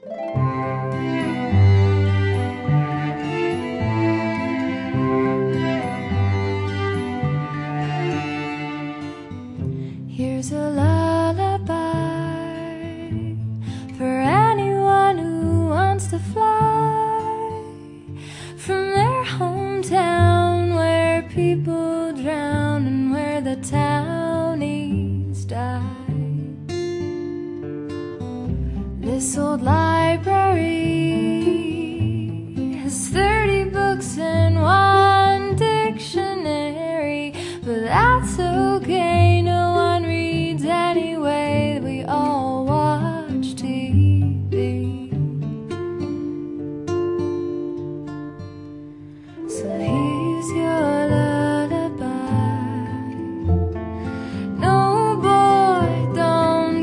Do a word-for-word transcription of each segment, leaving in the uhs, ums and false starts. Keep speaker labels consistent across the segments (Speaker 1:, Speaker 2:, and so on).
Speaker 1: Here's a lullaby for anyone who wants to fly from their hometown where people drown and where the townies die. This old library has thirty books and one dictionary, but that's okay, no one reads anyway. We all watch T V. So here's your lullaby. No, boy, don't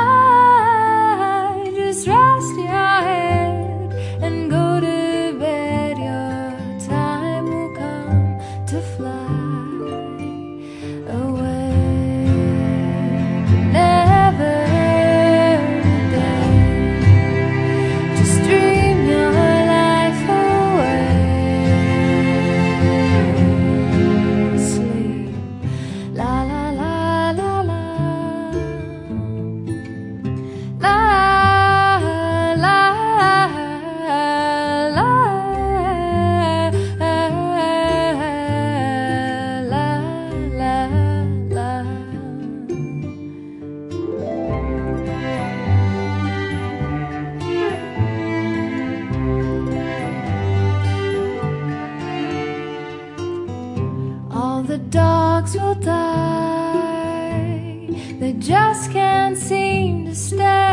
Speaker 1: cry. Just rest your head and go to bed. Your time will come to fly away. Never day. Just dream your life away. Sleep, la la la la la, la la la la la la. All the dogs will die, they just can't seem to stay.